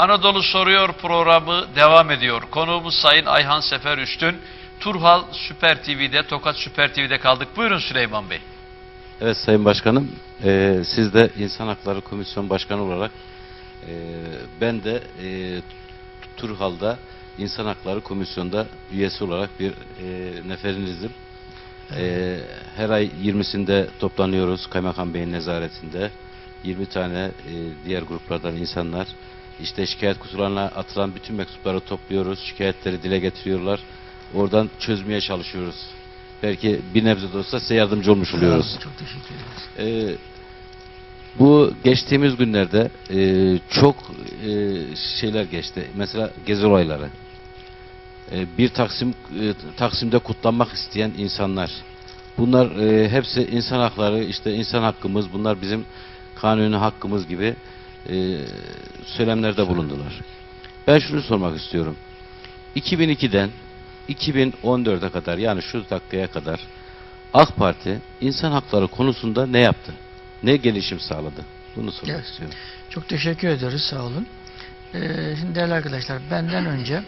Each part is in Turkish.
Anadolu Soruyor programı devam ediyor. Konuğumuz Sayın Ayhan Sefer Üstün. Turhal Süper TV'de, Tokat Süper TV'de kaldık. Buyurun Süleyman Bey. Evet Sayın Başkanım, siz de İnsan Hakları Komisyon Başkanı olarak ben de Turhal'da İnsan Hakları Komisyonu'nda üyesi olarak bir neferinizim. Her ay 20'sinde toplanıyoruz Kaymakam Bey'in nezaretinde. 20 tane diğer gruplardan insanlar. İşte şikayet kutularına atılan bütün mektupları topluyoruz. Şikayetleri dile getiriyorlar. Oradan çözmeye çalışıyoruz. Belki bir nebze de olsa size yardımcı olmuş oluyoruz. Çok teşekkür ederiz. Bu geçtiğimiz günlerde çok şeyler geçti. Mesela gezi olayları. Bir Taksim'de kutlanmak isteyen insanlar. Bunlar hepsi insan hakları, işte insan hakkımız, bunlar bizim kanuni hakkımız gibi söylemlerde bulundular. Ben şunu sormak istiyorum. 2002'den 2014'e kadar, yani şu dakikaya kadar AK Parti insan hakları konusunda ne yaptı? Ne gelişim sağladı? Bunu sormak istiyorum. Çok teşekkür ederiz, sağ olun. Şimdi değerli arkadaşlar, benden önce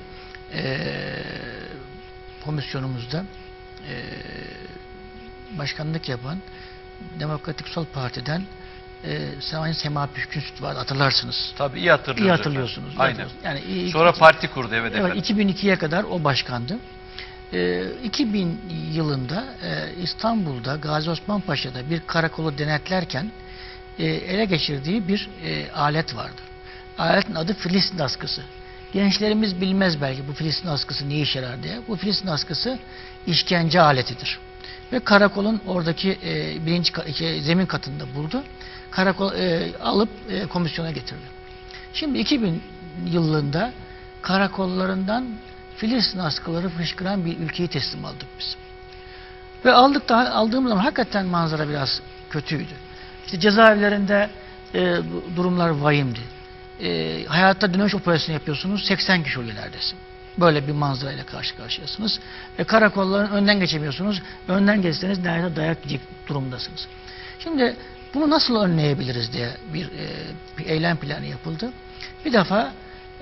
komisyonumuzda başkanlık yapan Demokratik Sol Parti'den Sayın Sema Püskünsüt var, hatırlarsınız. Tabii iyi hatırlıyoruz. İyi hatırlıyorsunuz. Aynen. Yani sonra parti kurdu, evet efendim. 2002'ye kadar o başkandı. 2000 yılında İstanbul'da Gazi Osman Paşa'da bir karakolu denetlerken ele geçirdiği bir alet vardı. Aletin adı Filistin askısı. Gençlerimiz bilmez belki bu Filistin askısı ne işe yarar diye. Bu Filistin askısı işkence aletidir. Ve karakolun oradaki zemin katında buldu. Karakol alıp komisyona getirdi. Şimdi 2000 yılında karakollarından Filistin askıları fışkıran bir ülkeyi teslim aldık biz. Ve aldığımız zaman hakikaten manzara biraz kötüydü. İşte cezaevlerinde durumlar vahimdi. Hayatta dönüş operasyonu yapıyorsunuz, 80 kişi oluyor neredeyse. Böyle bir manzarayla karşı karşıyasınız. Karakolların önden geçemiyorsunuz. Önden geçseniz neredeyse dayak yiyecek durumdasınız. Şimdi bunu nasıl önleyebiliriz diye bir eylem planı yapıldı. Bir defa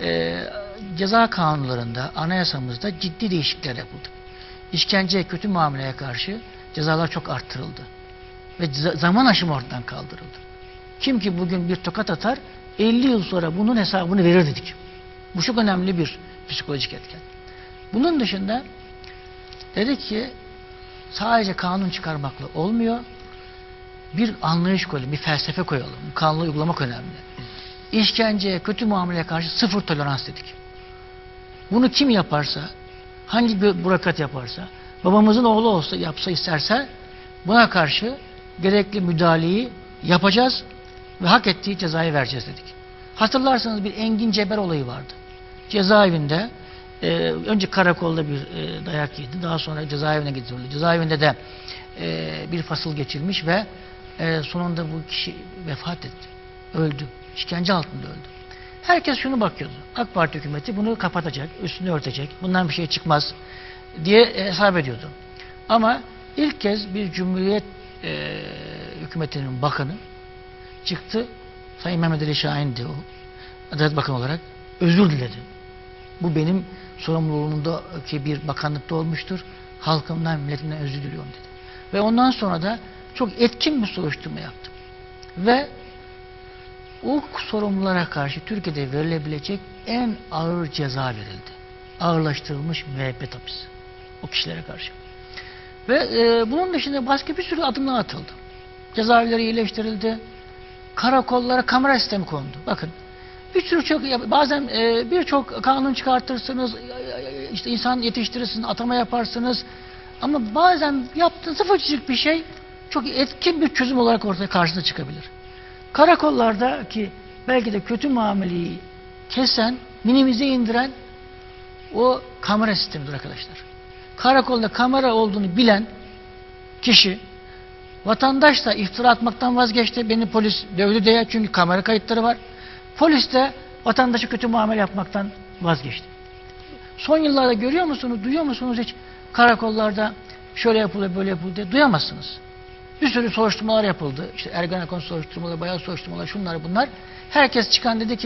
ceza kanunlarında, anayasamızda ciddi değişiklikler yapıldı. İşkenceye, kötü muameleye karşı cezalar çok arttırıldı. Ve zaman aşımı ortadan kaldırıldı. Kim ki bugün bir tokat atar, 50 yıl sonra bunun hesabını verir dedik. Bu çok önemli bir psikolojik etken. Bunun dışında dedik ki sadece kanun çıkarmakla olmuyor. Bir anlayış koyalım, bir felsefe koyalım. Kanunu uygulamak önemli. İşkenceye, kötü muameleye karşı sıfır tolerans dedik. Bunu kim yaparsa, hangi bir bürokrat yaparsa, babamızın oğlu olsa, yapsa isterse buna karşı gerekli müdahaleyi yapacağız ve hak ettiği cezayı vereceğiz dedik. Hatırlarsanız bir Engin Ceber olayı vardı. Cezaevinde önce karakolda bir dayak yedi, daha sonra cezaevine getirildi. Cezaevinde de bir fasıl geçirmiş ve sonunda bu kişi vefat etti. Öldü. İşkence altında öldü. Herkes şunu bakıyordu. AK Parti hükümeti bunu kapatacak, üstünü örtecek, bundan bir şey çıkmaz diye hesap ediyordu. Ama ilk kez bir Cumhuriyet hükümetinin bakanı çıktı. Sayın Mehmet Ali Şahin'di o. Adalet Bakanı olarak özür diledi. Bu benim sorumluluğumdaki bir bakanlıkta olmuştur. Halkımdan, milletimden özür diliyorum dedi. Ve ondan sonra da çok etkin bir soruşturma yaptım. Ve o sorumlulara karşı Türkiye'de verilebilecek en ağır ceza verildi. Ağırlaştırılmış müebbet hapis. O kişilere karşı. Ve bunun dışında başka bir sürü adımlar atıldı. Cezaevleri iyileştirildi. Karakollara kamera sistemi kondu. Bakın. Bir sürü bazen birçok kanun çıkartırsınız, işte insan yetiştirirsiniz, atama yaparsınız. Ama bazen yaptığınız sıfırcık bir şey çok etkin bir çözüm olarak ortaya karşınıza çıkabilir. Karakollardaki belki de kötü muameleyi kesen, minimize indiren o kamera sistemidir arkadaşlar. Karakolda kamera olduğunu bilen kişi, vatandaş da iftira atmaktan vazgeçti. Beni polis dövdü diye, çünkü kamera kayıtları var. Polis de vatandaşa kötü muamele yapmaktan vazgeçti. Son yıllarda görüyor musunuz, duyuyor musunuz hiç karakollarda şöyle yapılıyor, böyle yapılıyor diye duyamazsınız. Bir sürü soruşturmalar yapıldı. İşte Ergenekon soruşturmaları, bayağı soruşturmalar, şunlar bunlar. Herkes çıkan dedi ki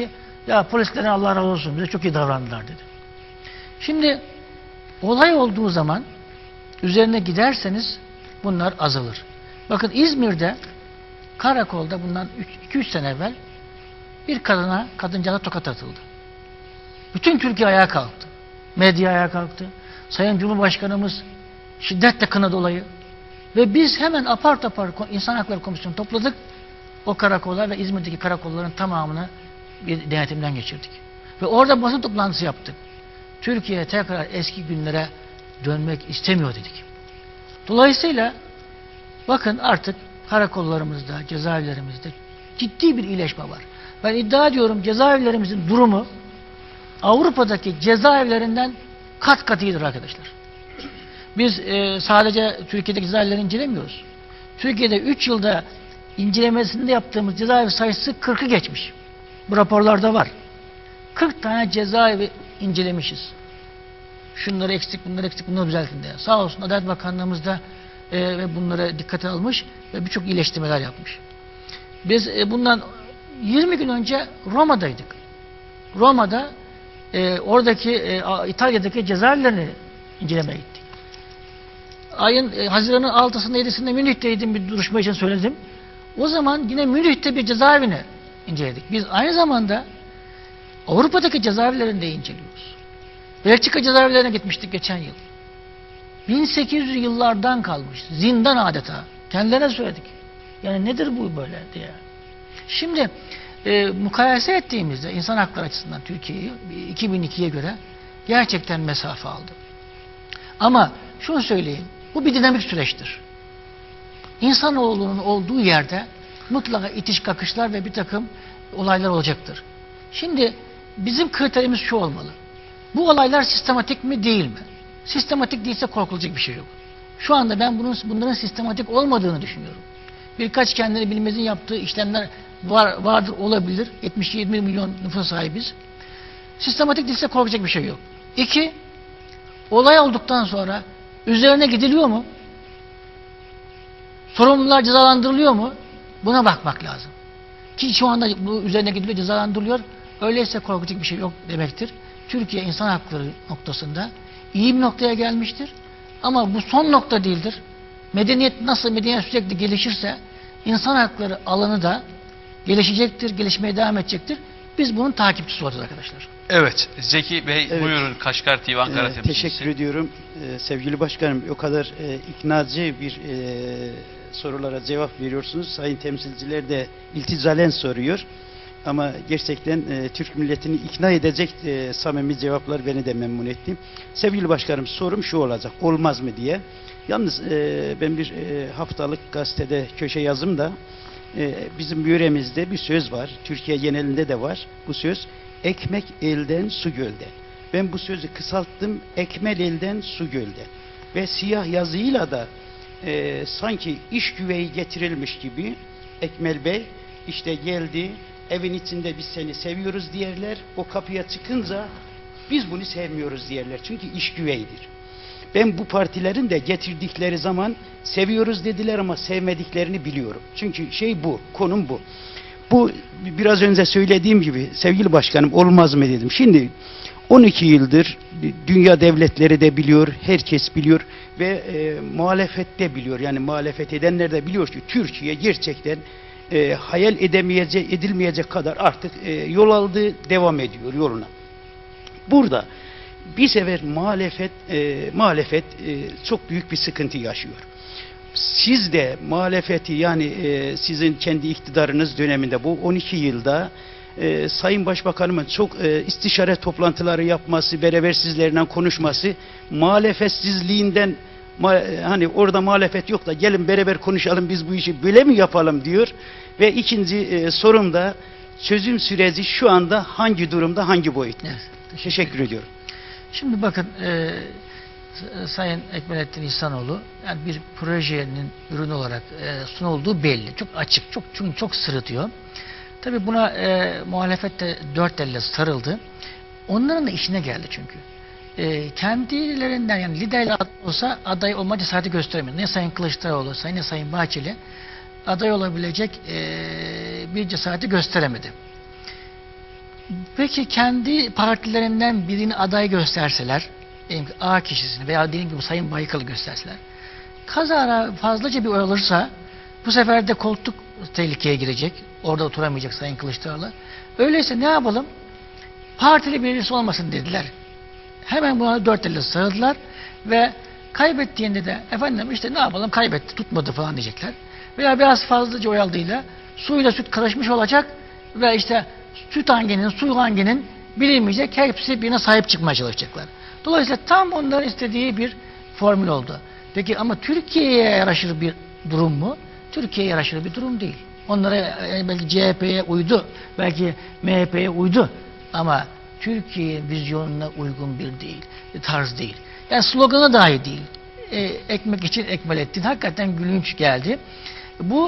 Ya polislerden Allah razı olsun bize çok iyi davrandılar dedi. Şimdi olay olduğu zaman üzerine giderseniz bunlar azalır. Bakın İzmir'de karakolda bundan 2-3 sene evvel bir kadıncağıza tokat atıldı. Bütün Türkiye ayağa kalktı. Medya ayağa kalktı. Sayın Cumhurbaşkanımız şiddetle kınadı olayı. Ve biz hemen apar topar İnsan Hakları Komisyonu topladık. O karakola ve İzmir'deki karakolların tamamını bir denetimden geçirdik. Ve orada basın toplantısı yaptık. Türkiye tekrar eski günlere dönmek istemiyor dedik. Dolayısıyla bakın artık karakollarımızda, cezaevlerimizde ciddi bir iyileşme var. Ben iddia ediyorum cezaevlerimizin durumu Avrupa'daki cezaevlerinden kat kat iyidir arkadaşlar. Biz sadece Türkiye'deki cezaevleri incelemiyoruz. Türkiye'de 3 yılda incelemesinde yaptığımız cezaevi sayısı 40'ı geçmiş. Bu raporlarda var. 40 tane cezaevi incelemişiz. Şunları eksik, bunları eksik, bunları düzeltin diye. Sağ olsun Adalet Bakanlığımız da ve bunları dikkate almış ve birçok iyileştirmeler yapmış. Biz bundan 20 gün önce Roma'daydık. Roma'da oradaki İtalya'daki cezaevlerini incelemeye gittik. Haziran'ın 6'sında 7'sinde Münih'teydim, bir duruşma için söyledim. O zaman yine Münih'te bir cezaevini inceledik. Biz aynı zamanda Avrupa'daki cezaevlerini de inceliyoruz. Belçika cezaevlerine gitmiştik geçen yıl. 1800 yıllardan kalmış. Zindan adeta. Kendilerine söyledik. Yani nedir bu böyle diye. Şimdi mukayese ettiğimizde insan hakları açısından Türkiye'yi 2002'ye göre gerçekten mesafe aldı. Ama şunu söyleyeyim. Bu bir dinamik süreçtir. İnsanoğlunun olduğu yerde mutlaka itiş kakışlar ve bir takım olaylar olacaktır. Şimdi bizim kriterimiz şu olmalı. Bu olaylar sistematik mi değil mi? Sistematik değilse korkulacak bir şey yok. Şu anda ben bunların sistematik olmadığını düşünüyorum. Birkaç kendini bilmezin yaptığı işlemler vardır, olabilir. 77 milyon nüfus sahibiz. Sistematik değilse korkacak bir şey yok. 2. Olay olduktan sonra üzerine gidiliyor mu? Sorumlular cezalandırılıyor mu? Buna bakmak lazım. Ki şu anda bu üzerine gidiliyor, cezalandırılıyor. Öyleyse korkacak bir şey yok demektir. Türkiye insan hakları noktasında iyi bir noktaya gelmiştir. Ama bu son nokta değildir. Medeniyet sürekli gelişirse insan hakları alanı da gelişecektir, gelişmeye devam edecektir. Biz bunun takipçisi olacağız arkadaşlar. Evet. Zeki Bey Evet. Buyurun Kaşgar TV Ankara temsilcisi. Teşekkür ediyorum. Sevgili başkanım, o kadar iknacı bir sorulara cevap veriyorsunuz. Sayın temsilciler de ilticalen soruyor. Ama gerçekten Türk milletini ikna edecek samimi cevaplar beni de memnun etti. Sevgili başkanım, sorum şu olacak. Olmaz mı diye. Yalnız ben bir haftalık gazetede köşe yazımda bizim yöremizde bir söz var. Türkiye genelinde de var bu söz. Ekmek elden, su gölden. Ben bu sözü kısalttım. Ekmel elden, su gölden. Ve siyah yazıyla da sanki iş güveyi getirilmiş gibi Ekmel Bey işte geldi, evin içinde biz seni seviyoruz diyerler. O kapıya çıkınca biz bunu sevmiyoruz diyerler. Çünkü iş güveydir. Ben bu partilerin de getirdikleri zaman seviyoruz dediler ama sevmediklerini biliyorum. Çünkü şey bu, konum bu. Bu biraz önce söylediğim gibi sevgili başkanım olmaz mı dedim. Şimdi 12 yıldır dünya devletleri de biliyor, herkes biliyor ve muhalefet de biliyor. Yani muhalefet edenler de biliyor ki Türkiye gerçekten hayal edilmeyecek kadar artık yol aldı, devam ediyor yoluna. Burada bir sefer muhalefet çok büyük bir sıkıntı yaşıyor. Siz de muhalefeti yani sizin kendi iktidarınız döneminde bu 12 yılda Sayın Başbakanımın çok istişare toplantıları yapması, beraber sizlerle konuşması, muhalefetsizliğinden hani orada muhalefet yok da gelin beraber konuşalım biz bu işi böyle mi yapalım diyor. Ve ikinci sorum da çözüm süreci şu anda hangi durumda, hangi boyutta? Evet, teşekkür ediyorum. Şimdi bakın Sayın Ekmelettin İhsanoğlu yani bir projenin ürünü olarak sunulduğu belli. Çok açık, çok sırıtıyor. Tabii buna muhalefet de dört elle sarıldı. Onların da işine geldi çünkü. Kendilerinden yani liderle olsa aday olma cesareti gösteremiyor. Ne Sayın Kılıçdaroğlu, ne Sayın Bahçeli aday olabilecek bir cesareti gösteremedi. Peki kendi partilerinden birini aday gösterseler, diyelim ki A kişisini veya diyelim ki Sayın Baykal'ı gösterseler, kazara fazlaca bir oy alırsa bu sefer de koltuk tehlikeye girecek. Orada oturamayacak Sayın Kılıçdaroğlu. Öyleyse ne yapalım? Partili birisi olmasın dediler. Hemen buna dört elle sarıldılar ve kaybettiğinde de efendim işte ne yapalım kaybetti tutmadı falan diyecekler. Veya biraz fazlaca oy aldığıyla suyla süt karışmış olacak ve işte süt hanginin, su hanginin bilinmeyecek. Hepsi birine sahip çıkmaya çalışacaklar. Dolayısıyla tam onların istediği bir formül oldu. Peki ama Türkiye'ye yaraşır bir durum mu? Türkiye'ye yaraşır bir durum değil. Onlara belki CHP'ye uydu, belki MHP'ye uydu ama Türkiye vizyonuna uygun bir değil, tarz değil. Yani sloganı dahi değil. Ekmek için ekmelettin. Hakikaten gülünç geldi. Bu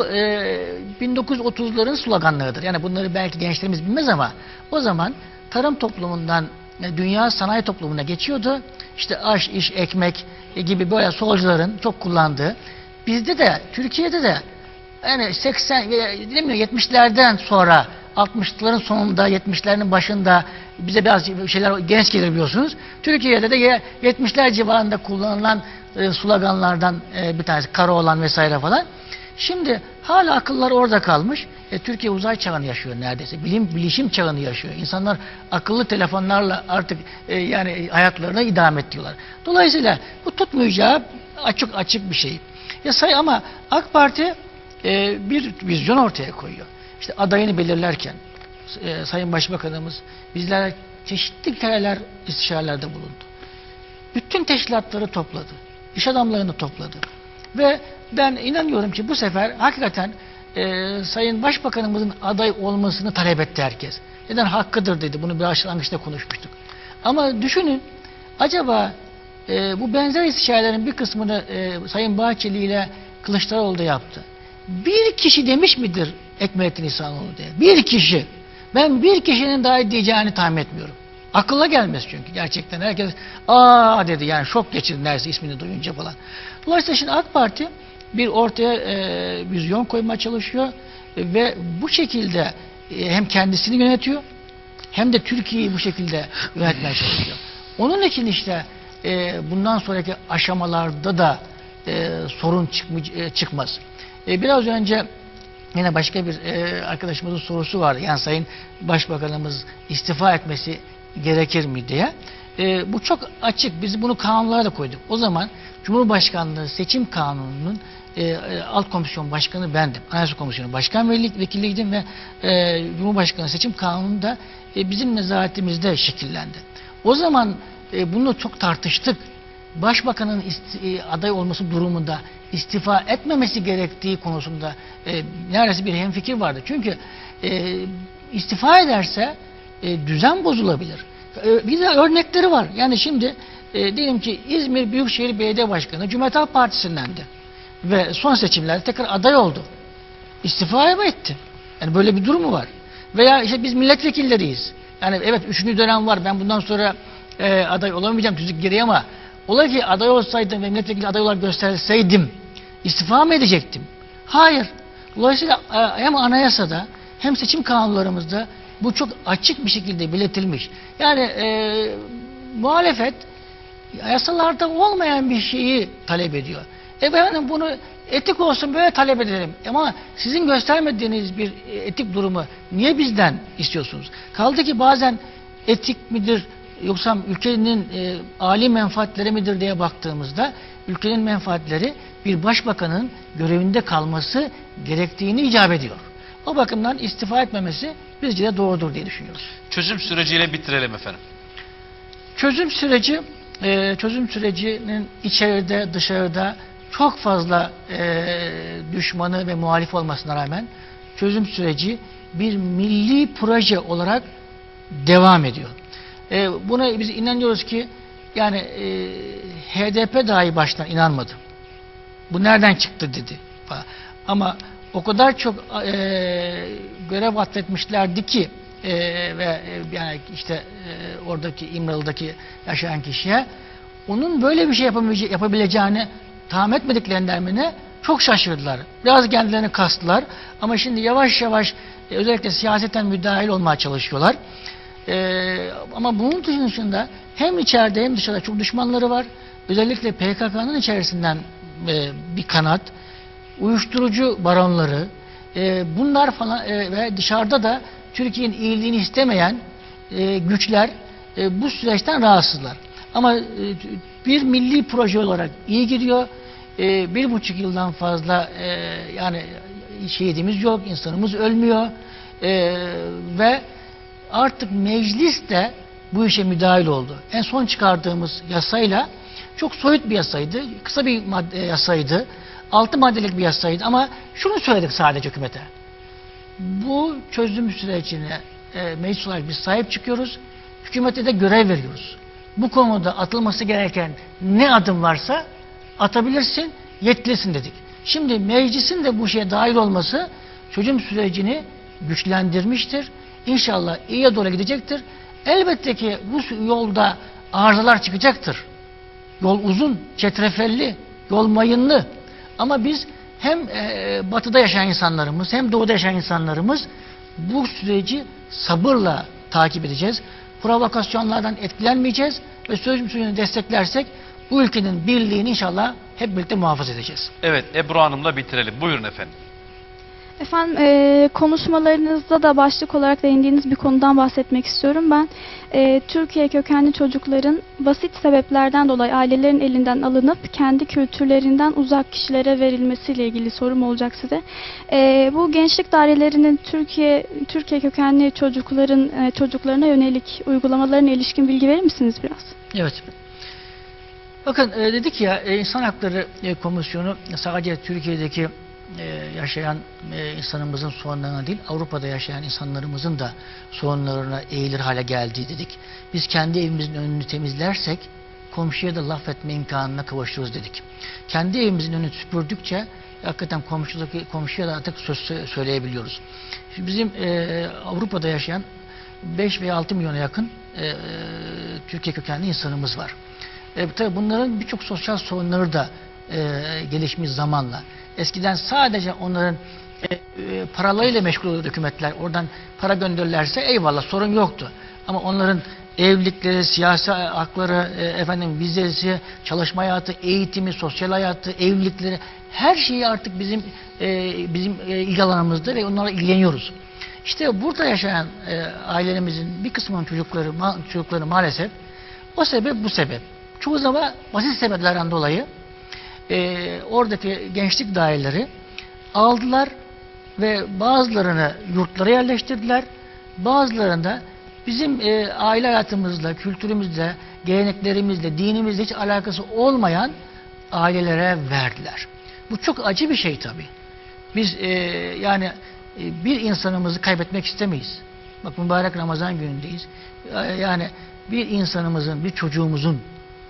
1930'ların sloganlarıdır. Yani bunları belki gençlerimiz bilmez ama o zaman tarım toplumundan dünya sanayi toplumuna geçiyordu. İşte aş, iş, ekmek gibi böyle solcuların çok kullandığı. Bizde de, Türkiye'de de yani 80 70'lerden sonra 60'ların sonunda 70'lerin başında bize biraz şeyler genç gelir biliyorsunuz. Türkiye'de de 70'ler civarında kullanılan sloganlardan bir tanesi Karaoğlan vesaire falan. Şimdi hala akıllar orada kalmış. Türkiye uzay çağını yaşıyor neredeyse. Bilişim çağını yaşıyor. İnsanlar akıllı telefonlarla artık yani hayatlarını idame ediyorlar. Dolayısıyla bu tutmayacağı açık bir şey. Ama AK Parti bir vizyon ortaya koyuyor. İşte adayını belirlerken Sayın Başbakanımız bizlere çeşitli kereler istişarelerde bulundu. Bütün teşkilatları topladı. İş adamlarını topladı. Ve ben inanıyorum ki bu sefer hakikaten Sayın Başbakanımızın aday olmasını talep etti herkes. Neden hakkıdır dedi. Bunu bir başlangıçta konuşmuştuk. Ama düşünün acaba bu benzer istişarelerin bir kısmını Sayın Bahçeli ile Kılıçdaroğlu da yaptı. Bir kişi demiş midir Ekmelettin İhsanoğlu diye? Bir kişi. Ben bir kişinin dahi diyeceğini tahmin etmiyorum. Akılla gelmez çünkü gerçekten. Herkes aa dedi yani şok geçirdi neredeyse ismini duyunca falan. Dolayısıyla şimdi AK Parti bir ortaya vizyon koymaya çalışıyor ve bu şekilde hem kendisini yönetiyor hem de Türkiye'yi bu şekilde yönetmeye çalışıyor. Onun için işte bundan sonraki aşamalarda da sorun çıkmaz. Biraz önce yine başka bir arkadaşımızın sorusu vardı. Yani Sayın Başbakanımız istifa etmesi gerekir mi diye. Bu çok açık. Biz bunu kanunlara da koyduk. O zaman Cumhurbaşkanlığı Seçim Kanunu'nun alt komisyon başkanı bendim. Anayasa Komisyonu Başkan Vekiliydim ve Cumhurbaşkanı Seçim Kanunu da bizim nezaretimizde şekillendi. O zaman bunu çok tartıştık. Başbakanın aday olması durumunda istifa etmemesi gerektiği konusunda neredeyse bir hemfikir vardı. Çünkü istifa ederse düzen bozulabilir. Bir de örnekleri var. Yani şimdi diyelim ki İzmir Büyükşehir Belediye Başkanı Cumhuriyet Halk Partisi'ndendi. Ve son seçimlerde tekrar aday oldu. İstifa etti. Yani böyle bir durumu var. Veya işte biz milletvekilleriyiz. Yani evet 3. dönem var. Ben bundan sonra aday olamayacağım tüzük gereği ama ola ki aday olsaydım ve milletvekili aday olarak gösterseydim istifa mı edecektim? Hayır. Dolayısıyla hem anayasada hem seçim kanunlarımızda bu çok açık bir şekilde belirtilmiş. Yani muhalefet yasalarda olmayan bir şeyi talep ediyor. Ben bunu etik olsun böyle talep edelim. Ama sizin göstermediğiniz bir etik durumu niye bizden istiyorsunuz? Kaldı ki bazen etik midir yoksa ülkenin âli menfaatleri midir diye baktığımızda ülkenin menfaatleri bir başbakanın görevinde kalması gerektiğini icap ediyor. O bakımdan istifa etmemesi bizce de doğrudur diye düşünüyoruz. Çözüm süreciyle bitirelim efendim. Çözüm sürecinin içeride dışarıda çok fazla düşmanı ve muhalif olmasına rağmen çözüm süreci bir milli proje olarak devam ediyor. Buna biz inanıyoruz ki yani HDP dahi baştan inanmadı. Bu nereden çıktı dedi. Ama o kadar çok görev atfetmişlerdi ki ve yani işte oradaki İmralı'daki yaşayan kişiye onun böyle bir şey yapabileceğini tahmin etmediklerinden çok şaşırdılar. Biraz kendilerini kastılar ama şimdi yavaş yavaş özellikle siyaseten müdahil olmaya çalışıyorlar. Ama bunun dışında hem içeride hem dışarıda çok düşmanları var. Özellikle PKK'nın içerisinden bir kanat, uyuşturucu baronları, bunlar falan ve dışarıda da Türkiye'nin iyiliğini istemeyen güçler bu süreçten rahatsızlar. Ama bir milli proje olarak iyi gidiyor. 1,5 yıldan fazla yani şehidimiz yok, insanımız ölmüyor ve artık meclis de bu işe müdahil oldu. En son çıkardığımız yasayla çok soyut bir yasaydı, kısa bir yasaydı, 6 maddelik bir yasaydı ama şunu söyledik sadece hükümete. Bu çözüm sürecine meclis olarak biz sahip çıkıyoruz, hükümete de görev veriyoruz. Bu konuda atılması gereken ne adım varsa atabilirsin, yetkilisin dedik. Şimdi meclisin de bu şeye dahil olması çözüm sürecini güçlendirmiştir. İnşallah iyiye doğru gidecektir. Elbette ki bu yolda arızalar çıkacaktır. Yol uzun, çetrefelli, yol mayınlı. Ama biz hem batıda yaşayan insanlarımız hem doğuda yaşayan insanlarımız bu süreci sabırla takip edeceğiz. Provokasyonlardan etkilenmeyeceğiz ve çözüm sürecini desteklersek bu ülkenin birliğini inşallah hep birlikte muhafaza edeceğiz. Evet, Ebru Hanım'la bitirelim. Buyurun efendim. Efendim konuşmalarınızda da başlık olarak değindiğiniz bir konudan bahsetmek istiyorum. Ben Türkiye kökenli çocukların basit sebeplerden dolayı ailelerin elinden alınıp kendi kültürlerinden uzak kişilere verilmesiyle ilgili sorum olacak size. Bu gençlik dairelerinin Türkiye kökenli çocuklarına yönelik uygulamalarına ilişkin bilgi verir misiniz biraz? Evet. Bakın dedik ya İnsan Hakları Komisyonu sadece Türkiye'deki yaşayan insanımızın sorunlarına değil, Avrupa'da yaşayan insanlarımızın da sorunlarına eğilir hale geldi dedik. Biz kendi evimizin önünü temizlersek komşuya da laf etme imkanına kavuşuruz dedik. Kendi evimizin önünü süpürdükçe hakikaten komşuya da artık söz söyleyebiliyoruz. Şimdi bizim Avrupa'da yaşayan 5 veya 6 milyona yakın Türkiye kökenli insanımız var. Tabii bunların birçok sosyal sorunları da gelişmiş zamanla. Eskiden sadece onların paralarıyla meşgul oluyordu hükümetler. Oradan para gönderirlerse eyvallah sorun yoktu. Ama onların evlilikleri, siyasi hakları, vizesi, çalışma hayatı, eğitimi, sosyal hayatı, evlilikleri her şeyi artık bizim ilgi alanımızda ve onlarla ilgileniyoruz. İşte burada yaşayan ailelerimizin bir kısmının çocukları maalesef o sebep bu sebep. Çoğu zaman basit sebeplerden dolayı oradaki gençlik daireleri aldılar ve bazılarını yurtlara yerleştirdiler. Bazılarını da bizim aile hayatımızla, kültürümüzle, geleneklerimizle, dinimizle hiç alakası olmayan ailelere verdiler. Bu çok acı bir şey tabii. Biz bir insanımızı kaybetmek istemeyiz. Bak mübarek Ramazan günündeyiz. Yani bir insanımızın, bir çocuğumuzun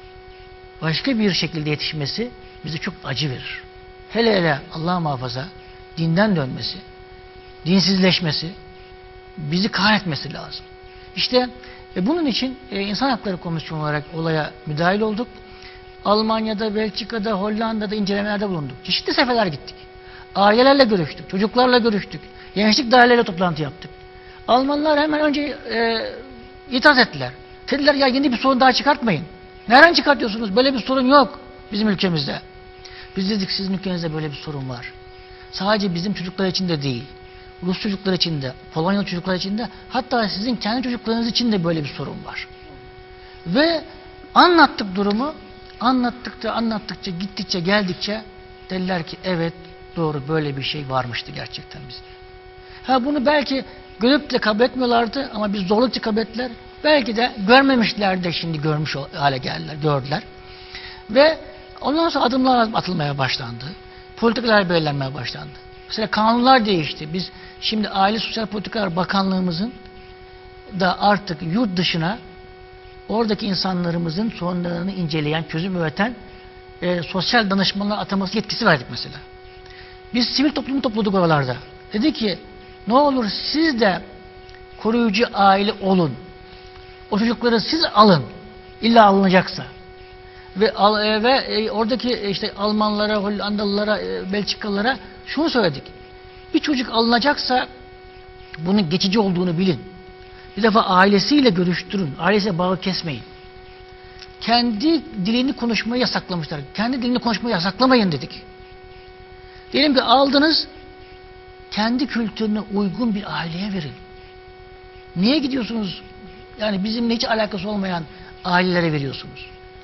başka bir şekilde yetişmesi bize çok acı verir. Hele hele Allah muhafaza dinden dönmesi, dinsizleşmesi, bizi kahretmesi lazım. İşte bunun için İnsan Hakları Komisyonu olarak olaya müdahil olduk. Almanya'da, Belçika'da, Hollanda'da incelemelerde bulunduk. Çeşitli seferler gittik. Ailelerle görüştük, çocuklarla görüştük. Gençlik daireleriyle toplantı yaptık. Almanlar hemen önce itiraz ettiler. Dediler ya yeni bir sorun daha çıkartmayın. Nereden çıkartıyorsunuz? Böyle bir sorun yok bizim ülkemizde. Biz dedik sizin ülkenizde böyle bir sorun var. Sadece bizim çocuklar için de değil. Rus çocuklar için de, Polonyalı çocuklar için de, hatta sizin kendi çocuklarınız için de böyle bir sorun var. Ve anlattık durumu, anlattıkça, gittikçe, geldikçe dediler ki evet doğru böyle bir şey varmıştı gerçekten bizde. Bunu belki görüp de kabul etmiyorlardı ama biz zorlukça kabul ettiler. Belki de görmemişler de şimdi görmüş hale geldiler, gördüler. Ve ondan sonra adımlar atılmaya başlandı. Politikalar belirlenmeye başlandı. Mesela kanunlar değişti. Biz şimdi Aile Sosyal Politikalar Bakanlığımızın da artık yurt dışına oradaki insanlarımızın sorunlarını inceleyen, çözüm üreten sosyal danışmanlar ataması yetkisi verdik mesela. Biz sivil toplumu topladık oralarda. Dedi ki ne olur siz de koruyucu aile olun. O çocukları siz alın. İlla alınacaksa. Ve oradaki işte Almanlara, Hollandalılara, Belçikalılara şunu söyledik. Bir çocuk alınacaksa bunun geçici olduğunu bilin. Bir defa ailesiyle görüştürün. Ailesiyle bağı kesmeyin. Kendi dilini konuşmayı yasaklamışlar. Kendi dilini konuşmayı yasaklamayın dedik. Diyelim ki aldınız, kendi kültürüne uygun bir aileye verin. Niye gidiyorsunuz? Yani bizimle hiç alakası olmayan ailelere veriyorsunuz.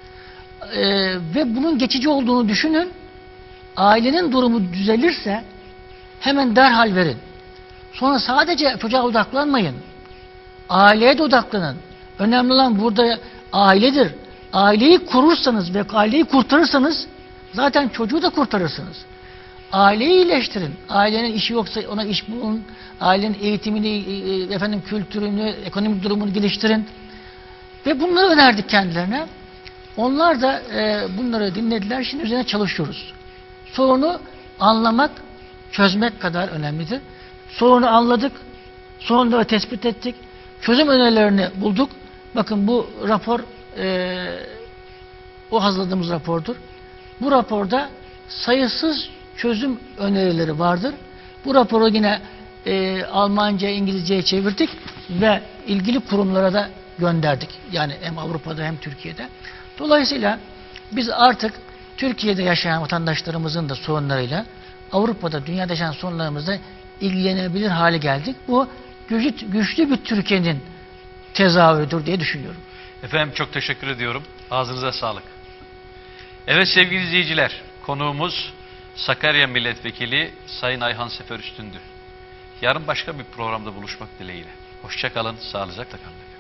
Ve bunun geçici olduğunu düşünün. Ailenin durumu düzelirse hemen derhal verin. Sonra sadece çocuğa odaklanmayın. Aileye de odaklanın. Önemli olan burada ailedir. Aileyi kurursanız ve aileyi kurtarırsanız zaten çocuğu da kurtarırsınız. Aileyi iyileştirin. Ailenin işi yoksa ona iş bulun. Ailenin eğitimini, kültürünü, ekonomik durumunu geliştirin. Ve bunları önerdik kendilerine. Onlar da bunları dinlediler. Şimdi üzerine çalışıyoruz. Sorunu anlamak, çözmek kadar önemlidir. Sorunu anladık. Sorunları tespit ettik. Çözüm önerilerini bulduk. Bakın bu rapor o hazırladığımız rapordur. Bu raporda sayısız çözüm önerileri vardır. Bu raporu yine Almanca, İngilizceye çevirdik ve ilgili kurumlara da gönderdik. Yani hem Avrupa'da hem Türkiye'de. Dolayısıyla biz artık Türkiye'de yaşayan vatandaşlarımızın da sorunlarıyla Avrupa'da, dünyada yaşayan sorunlarımızla ilgilenebilir hale geldik. Bu güçlü bir Türkiye'nin tezahürüdür diye düşünüyorum. Efendim çok teşekkür ediyorum. Ağzınıza sağlık. Evet sevgili izleyiciler, konuğumuz Sakarya Milletvekili Sayın Ayhan Sefer Üstün'dü. Yarın başka bir programda buluşmak dileğiyle. Hoşça kalın, sağlıcakla kalın.